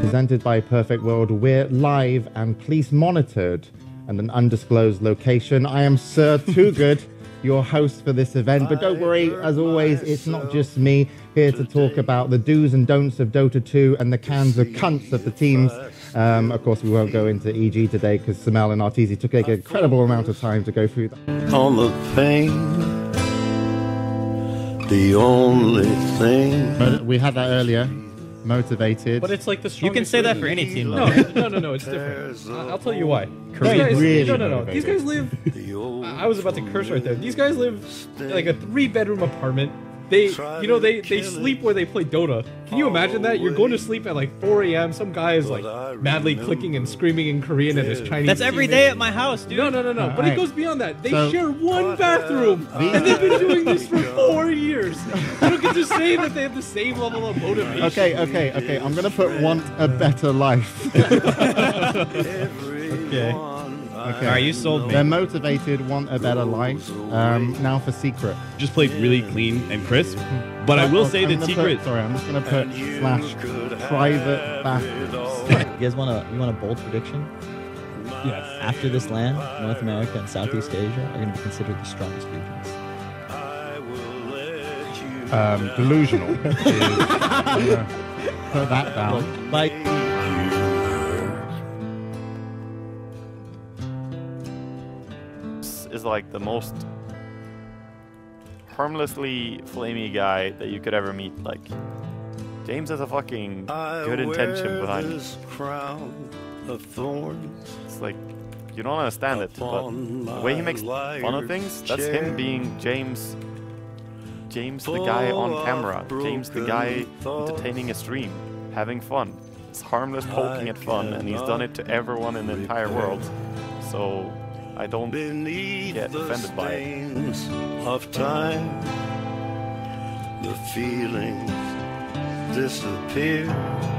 presented by Perfect World. We're live and police monitored at an undisclosed location. I am Sir Too Good, your host for this event. But don't worry, as always, it's not just me here to talk about the do's and don'ts of Dota 2 and the cans of cunts of the teams. Of course, we won't go into EG today because Samel and Arteezy took an incredible amount of time to go through that. On the pain, the only thing. But we had that earlier. Motivated. But it's like the strongest. You can say that for any team. No, it's different. I'll tell you why. Really No. These guys live. I was about to curse right there. These guys live in like a 3-bedroom apartment. They sleep where they play Dota. Can you imagine that? You're going to sleep at like 4 a.m. Some guy is like madly clicking and screaming in Korean at his Chinese. That's every day at my house, dude. No. But it goes beyond that. They share one bathroom, and they've been doing this for 4 years. You don't get to say that they have the same level of motivation. Okay. I'm gonna put want a better life. Okay. Alright, you sold me. They're motivated, want a better life. Now for secret. Just played really clean and crisp. But I will say that secret. I'm just gonna put / private bathrooms. You guys want a bold prediction? Yes. After this land, North America and Southeast Asia are going to be considered the strongest regions. Delusional. Put that down. Like. Is like the most harmlessly flamey guy that you could ever meet. Like, James has a fucking good intention behind it. It's like, you don't understand it, but the way he makes fun of things, that's him being James the guy on camera, James the guy entertaining a stream, having fun. It's harmless poking at fun, and he's done it to everyone in the entire world. So I don't get offended by it. Of time, the feelings disappear.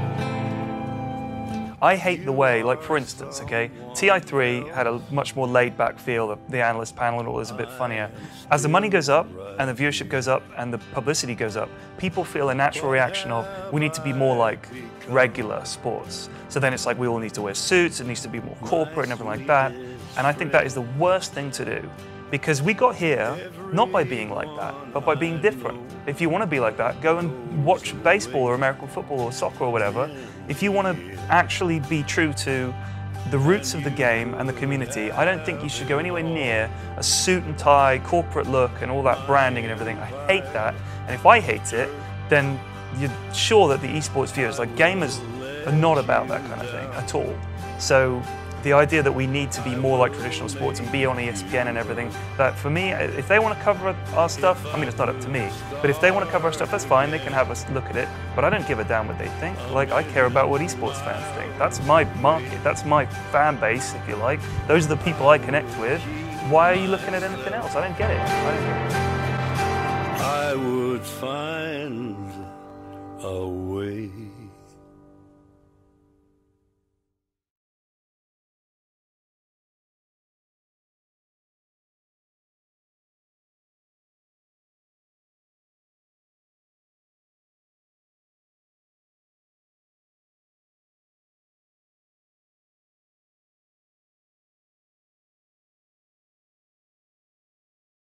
I hate the way, like for instance, okay, TI3 had a much more laid-back feel. The analyst panel and all is a bit funnier. As the money goes up and the viewership goes up and the publicity goes up, people feel a natural reaction of we need to be more like regular sports. So then it's like we all need to wear suits. It needs to be more corporate and everything like that. And I think that is the worst thing to do, because we got here not by being like that, but by being different. If you want to be like that, go and watch baseball or American football or soccer or whatever. If you want to actually be true to the roots of the game and the community, I don't think you should go anywhere near a suit and tie, corporate look and all that branding and everything. I hate that. And if I hate it, then you're sure that the esports viewers, like gamers, are not about that kind of thing at all. So the idea that we need to be more like traditional sports and be on ESPN and everything, that for me, if they want to cover our stuff, I mean, it's not up to me, but if they want to cover our stuff, that's fine, they can have us look at it, but I don't give a damn what they think. Like, I care about what esports fans think. That's my market, that's my fan base, if you like. Those are the people I connect with. Why are you looking at anything else? I don't get it.